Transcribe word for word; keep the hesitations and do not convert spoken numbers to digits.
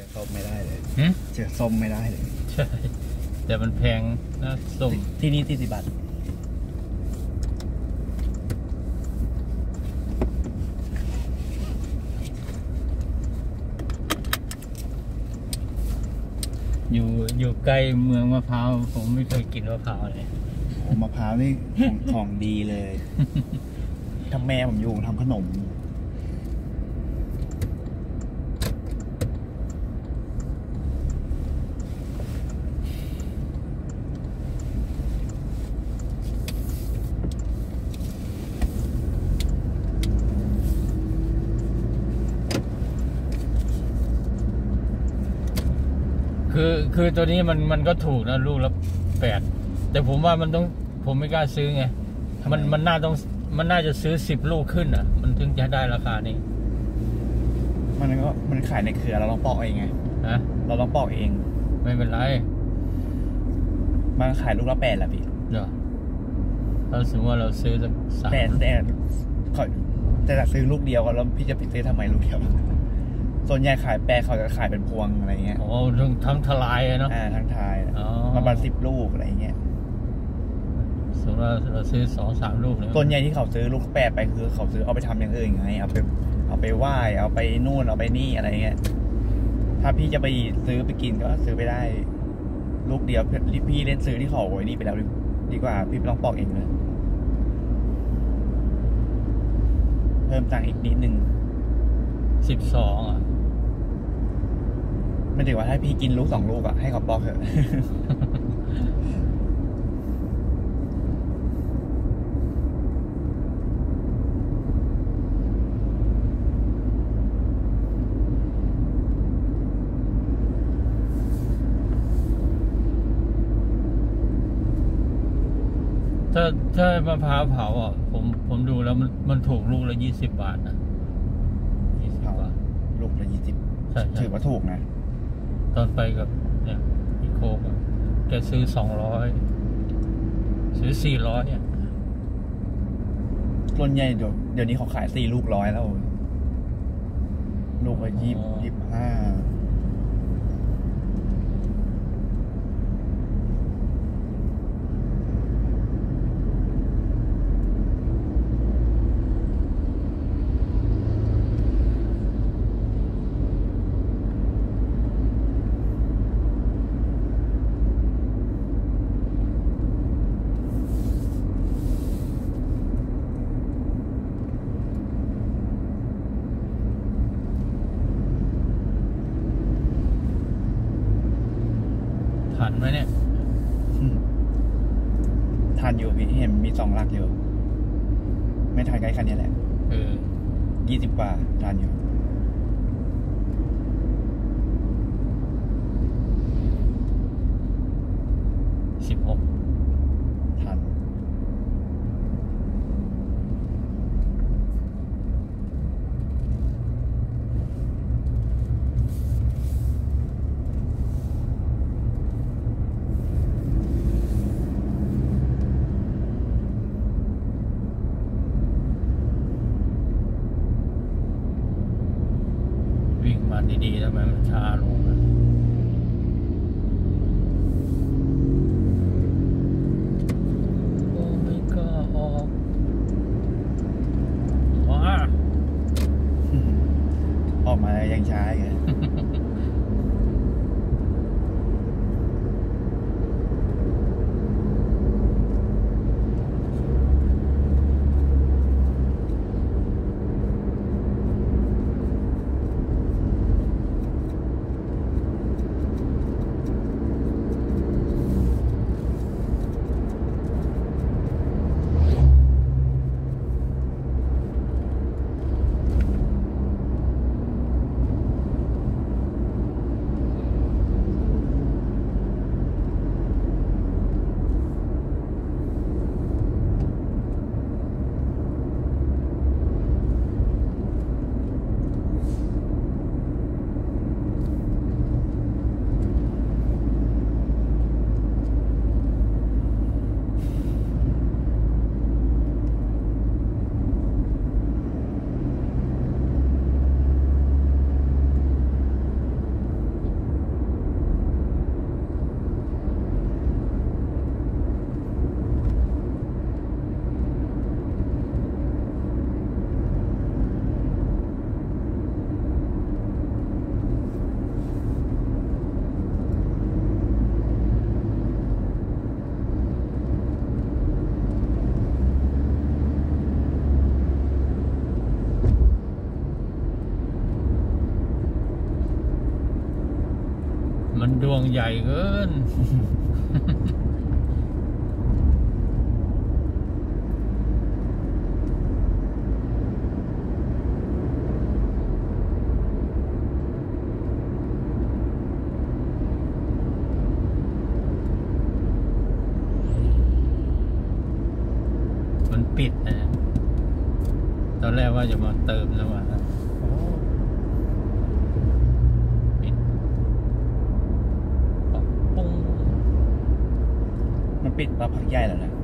อส้มไม่ได้เลยหืมเจอส้มไม่ได้เลยใช่แต่มันแพงนะส้มที่นี่สี่สิบบาทอยู่อยู่ใกล้เมืองมะพร้าวผมไม่เคยกินมะพร้าวเลยโอ้มะพร้าวนี่ของของดีเลยถ้าแม่ผมอยู่ทำขนมคือคือตัวนี้มันมันก็ถูกนะลูกละแปดแต่ผมว่ามันต้องผมไม่กล้าซื้อไงมันมันน่าต้องมันน่าจะซื้อสิบลูกขึ้นอ่ะมันถึงจะได้ราคานี้มันก็มันขายในเครือเราลองปอกเองไงนะเราลองปอกเองไม่เป็นไรมันขายลูกละแปดแหละพี่เดี๋ยวเราสมมติว่าเราซื้อสักสามแปดแต่เขาจะซื้อลูกเดียวแล้วพี่จะไปซื้อทำไมลูกเดียวส่วนใหญ่ขายแปรเขาจะขายเป็นพวงอะไรเงี้ยโอ้ทั้งทั้งทลายเนาะอ่าทั้งทายประมาณสิบลูกอะไรเงี้ยสมมติว่าเราซื้อสองสามลูกส่วนใหญ่ที่เขาซื้อลูกแปรไปคือเขาซื้อเอาไปทำอย่างอื่นไงเอาไปเอาไปไหว้เอาไปนู่นเอาไปนี่อะไรเงี้ยถ้าพี่จะไปซื้อไปกินก็ซื้อไปได้ลูกเดียวพี่เล่นซื้อที่เขาไว้นี่ไปแล้วดีกว่าพี่ลองปอกเองเลยเพิ่มตังค์อีกนิดนึงสิบสองอ่ะไม่ถือว่าถ้าพี่กินลูกสองลูกอ่ะให้เขาปอกเถอะถ้าถ้ามะพร้าวเผาอ่ะผมผมดูแล้วมันมันถูกลูกละยี่สิบบาทนะยี่สิบบาทลูกละยี่สิบถือว่าถูกนะตอนไปกับเนี่ยพี่โคกแกซื้อสองร้อยซื้อสี่ร้อยเนี่ยส่วนใหญ่เดี๋ยวเดี๋ยวนี้เขาขายสี่ลูกร้อยแล้วลูกละยี่สิบห้าทันไหมเนี่ยทันอยู่พี่เห็นมีสองหลักอยู่ไม่ทันใกล้คันนี้แหละเออยี่สิบกว่าทันอยู่สิบหกทันมันดีๆทำไมมันช้าลงนะโอ้ไม่ก็ออกว้าออกมายังช้าไงมันดวงใหญ่เกิน มันปิดนะตอนแรกว่าจะมาเติมแล้วว่าปิดปุ้งมันปิดมาพักใหญ่แล้วนะ